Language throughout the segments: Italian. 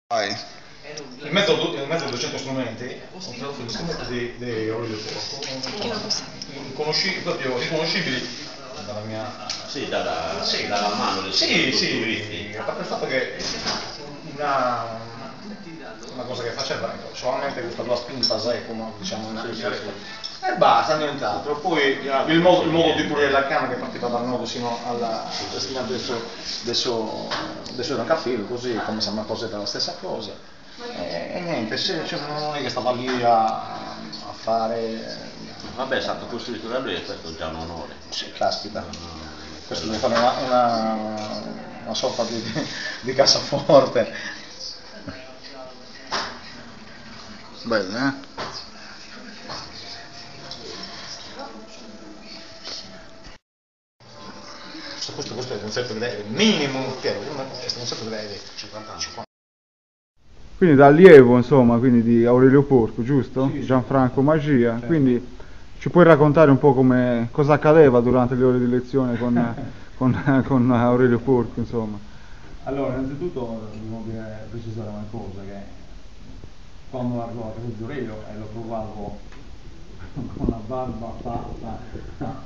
Vai. In mezzo a 200 strumenti, ho trovato gli strumenti di Aurelio Porco, riconoscibili dalla mia... Sì, dalla mano del a parte il fatto che una cosa che faceva, solamente questa tua spinta, sai, come diciamo in e basta, nient'altro. Poi il modo di pulire la canna che partiva dal nodo sino alla adesso era un caffè, così come se una cosa era la stessa cosa. E niente, non è che stava lì a fare... Vabbè, è stato costruito da lui e questo è già un onore. Sì, caspita. Questo deve fare una sorta di cassaforte. Bello, eh? Questo è il concerto di lei, minimo, questo concerto di lei 50 anni. Quindi da allievo, insomma, quindi di Aurelio Porco, giusto? Sì. Gianfranco Magia, certo. Quindi ci puoi raccontare un po' cosa accadeva durante le ore di lezione con Aurelio Porco, insomma? Allora, innanzitutto devo precisare una cosa, che quando arrivo a casa di Aurelio lo trovavo con la barba fatta,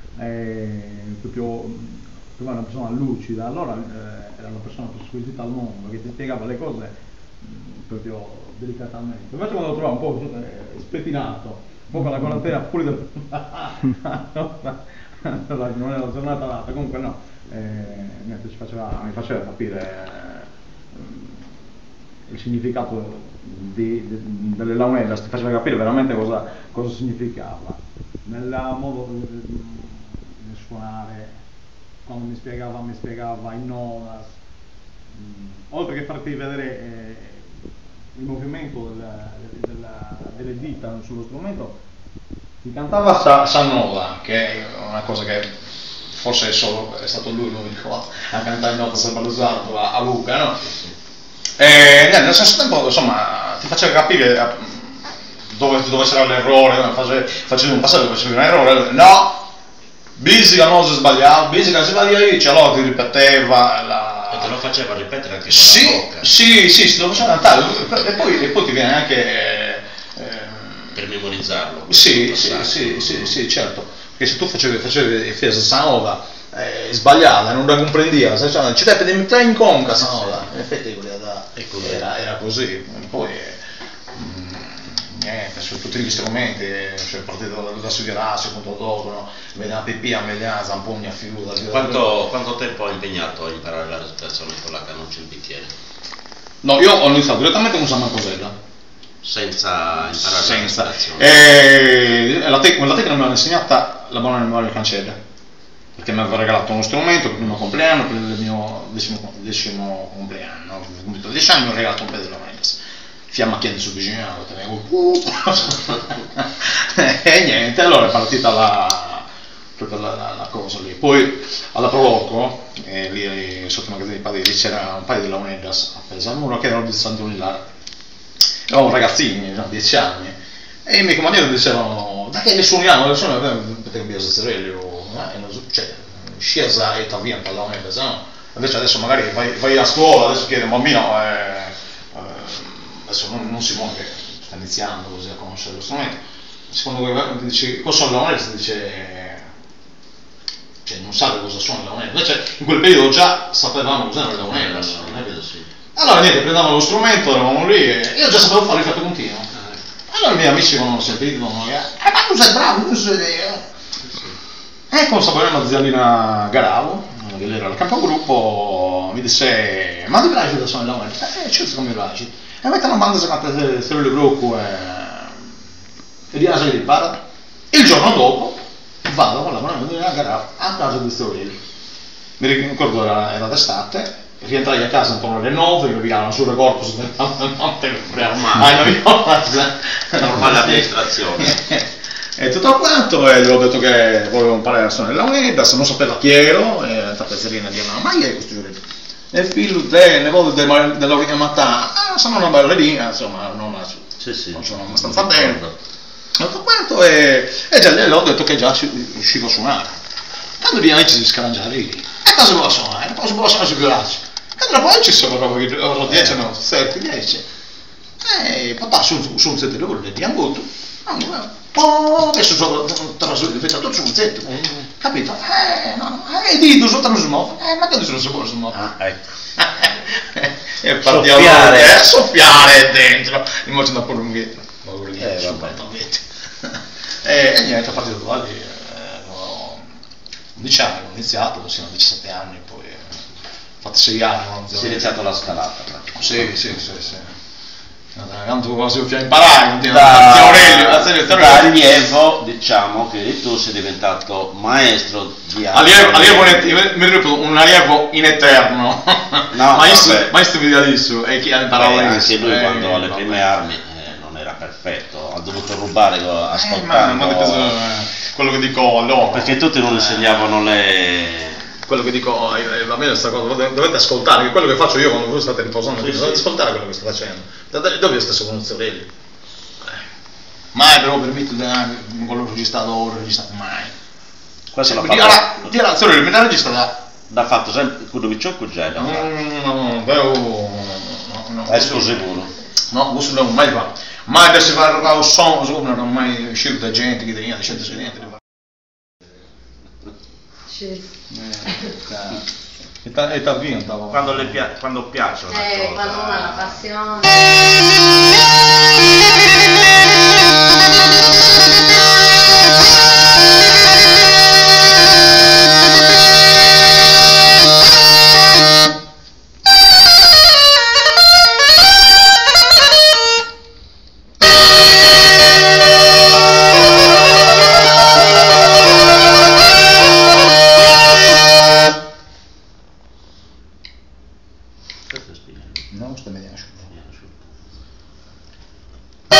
proprio una persona lucida, allora era la persona più squisita al mondo, che ti spiegava le cose proprio delicatamente. Invece quando lo trovavo un po' spettinato, un po' con la colantina fuori non era la giornata data, comunque no, niente, mi faceva capire il significato delle launellas, ti faceva capire veramente cosa significava nel modo di suonare. Quando mi spiegava in nodas, oltre che farti vedere il movimento delle dita sullo strumento, ti cantava Sannoda, che è una cosa che forse è stato lui l'unico a cantare in nota Sabalusato a Luca, no? E nello stesso tempo, insomma, ti faceva capire dove c'era l'errore, facevi un passaggio dove c'era un errore, no! Bisica non si sbagliava, Bisica si sbagliava lì, allora ti ripeteva e te lo faceva ripetere anche con la bocca. Sì, te lo faceva cantare e poi ti viene anche per memorizzarlo. Sì, certo, perché se tu facevi Fiesa Sanoda sbagliata, non la comprendiva, ci deve mettere in conca Sanoda, in effetti era così, poi niente, su tutti gli strumenti, cioè partito da studiarsi, appunto dopo, no? Vedeva pipì, a mediana, zampogna, fiuta. Quanto tempo ha impegnato a imparare la respirazione con la cannuccia in bicchiere? No, io ho iniziato direttamente con San Marcosella. Senza imparare la respirazione? La tecnica me l'ha insegnata la buona memoria Cancella, perché mi aveva regalato uno strumento per il mio compleanno, per il mio decimo compleanno, ho compiuto 10 anni, mi ha regalato un peso di Mendes. Fiammacchiati sul vicino, e niente, allora è partita la cosa lì. Poi alla Proloco, lì sotto i magazzini di Padilla, c'era un paio di launellas appese al muro che erano di Sant'Unilare. Eravamo ragazzini, 10 anni, e i miei compagni dicevano: da che le suoniamo? Perché abbiamo Sesterello, cioè, scesa e t'avvia per la launellas, no? Invece adesso magari vai a scuola, adesso chiede un bambino. Adesso non si muove, sta iniziando così a conoscere lo strumento. Secondo me dice cosa sono le launellas, dice cioè non sa cosa sono le launellas. Invece in quel periodo già sapevamo cos'erano le launellas. Allora niente, prendevamo lo strumento, eravamo lì e io già sapevo fare il fiato continuo. Allora i miei amici quando hanno sentito ma tu sei bravo, tu sei... E con Sabrina Zialina Garavo, che era il capogruppo, mi disse: ma ti piace da suonare le launellas? Certo che mi piace. E mette una banda chiamata Stereo Gruppo e di Asali di Para. Il giorno dopo vado con la mano a casa di Stereo. Mi ricordo era d'estate, rientrai a casa intorno alle 9, mi pigliavano sul corpus del notte normale amministrazione. E tutto quanto, e gli ho detto che volevo imparare a suonare la Mendes, non sapeva chi ero, e la tappezzeria diceva: ma chi è questo giorno? Nel figlio delle volte della chiamata, sono una ballerina, insomma, non sono abbastanza bene. Tutto quanto, e già le ho detto che già riuscivo a suonare. Quando i miei amici si scarangiavano lì, e cosa si può suonare? Cosa si può suonare su più Allora poi ci sono proprio che ora 10 no, 7, 10. Papà su un sette quello di Angoto. Poi adesso sono infettato su un sette. Capito? No, dito sotto lo smog. Ma che sono sopra lo smog? Ecco. E partiamo soffiare dentro, immagina pure un ghetto. E niente, a partire da lì, 11 anni ho iniziato, sino a 17 anni, poi ho fatto 6 anni. Si è iniziato la scalata. Sì. Tanto quasi ho imparato, da allievo, diciamo che tu sei diventato maestro di un allievo in eterno, no, maestro idealissimo, e chi ha imparato anche lui quando alle prime armi non era perfetto, ha dovuto rubare ascoltando quello che dico allora, perché tutti non insegnavano quello che dico a me è questa cosa, dovete ascoltare, che quello che faccio io quando voi state riposando, dovete ascoltare quello che sto facendo. Dove io stesso con Zorelli? Mai però permetto di quello registrato ora, registrato mai. Questo l'ha fatto. Zorelli mi l'ha registrato. L'ha fatto sempre con Dovicciocco già. No, è sicuro. No, questo non mai fatto. Mai adesso fare un son, non ho mai uscito da gente che tenia, di gente sedente. E t'ha vinto quando piacciono quando uno ha la passione. No, sta meglio asciutto.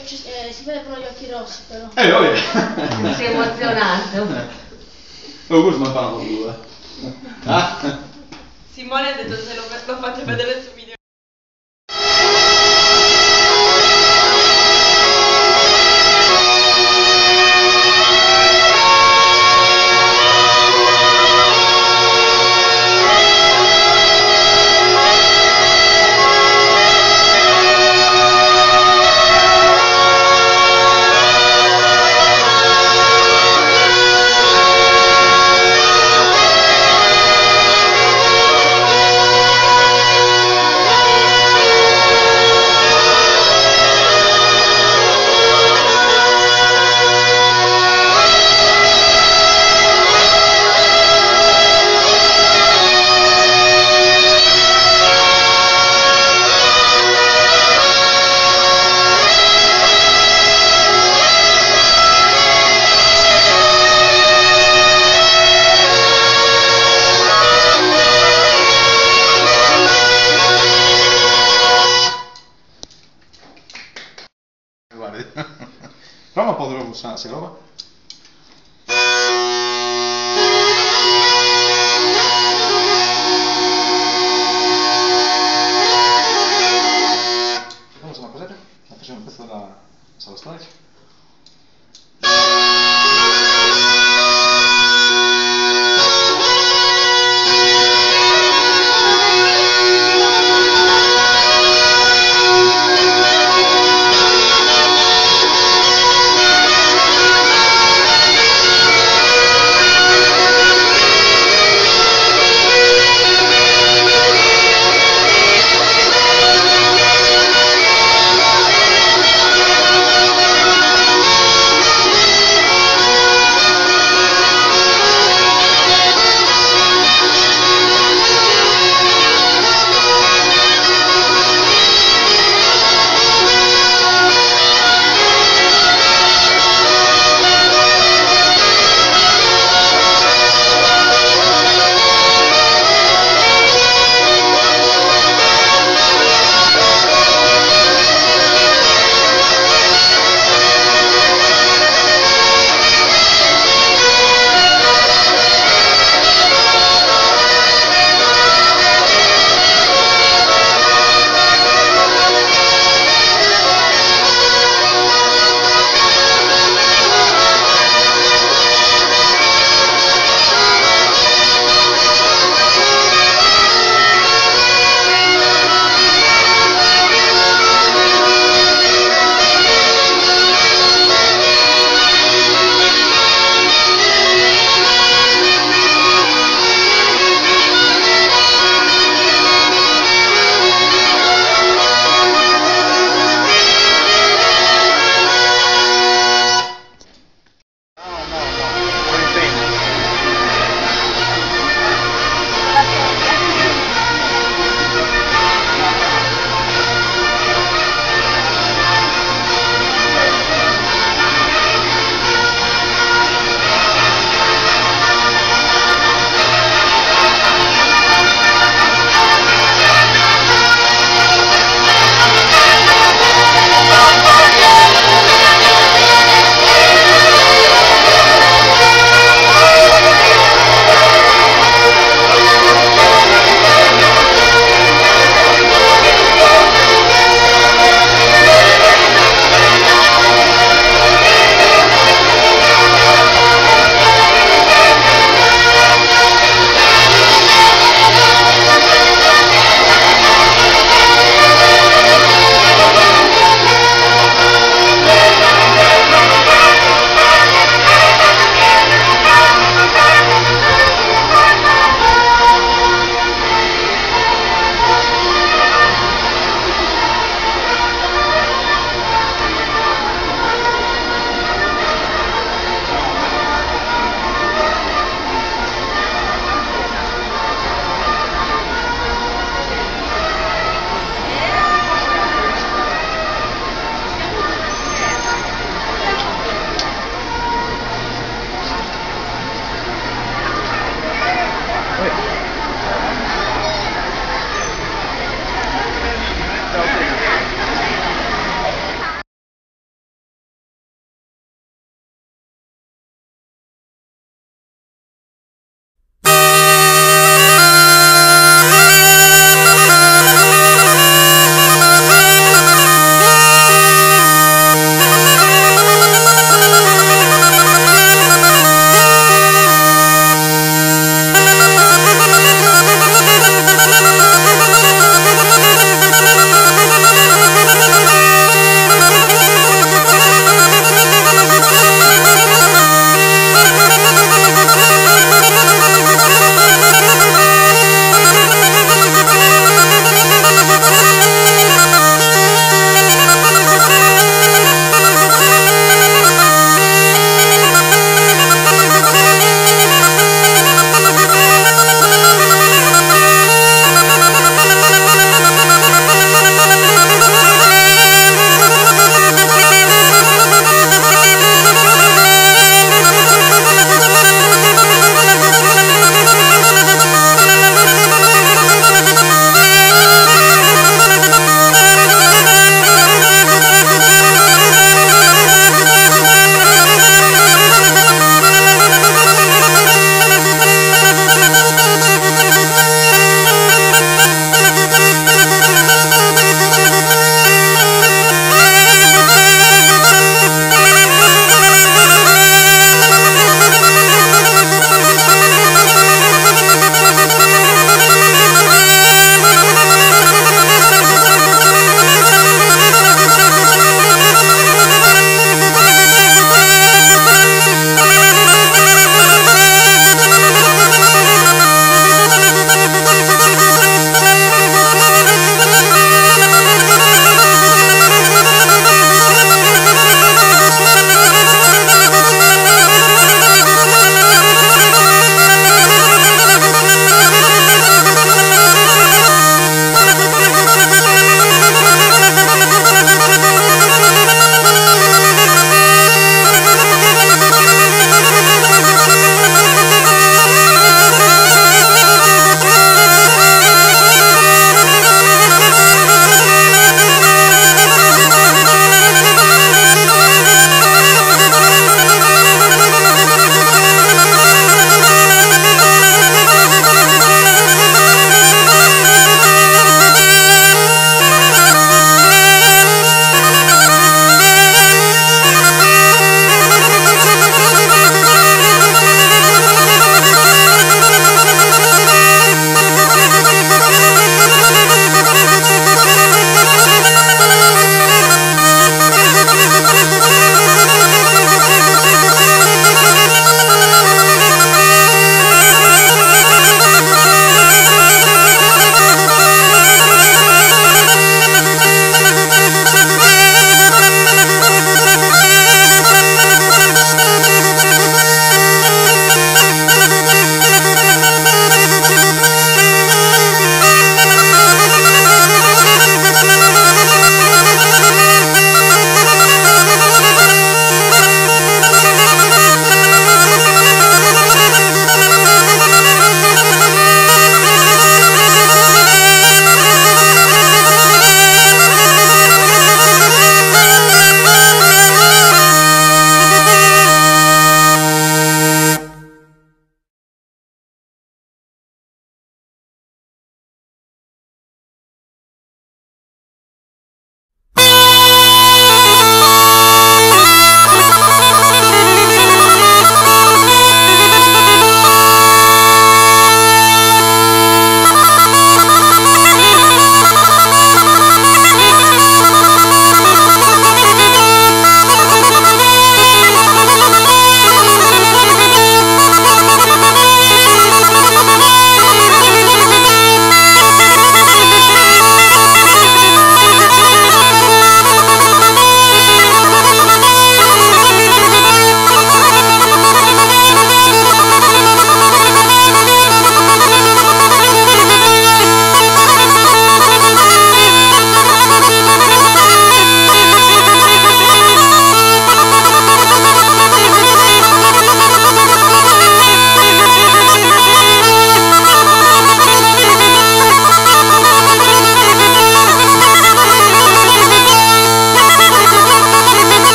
si vedono gli occhi rossi però. Oi. Si è emozionato. Questo mi ha parlato due. Simone ha detto se lo faccio vedere su video. Guardi. Prova un po' dove pulsare, si roba. Vediamo se una cos'era. Sta facendo un pezzo della sala storica.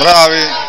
Bravi.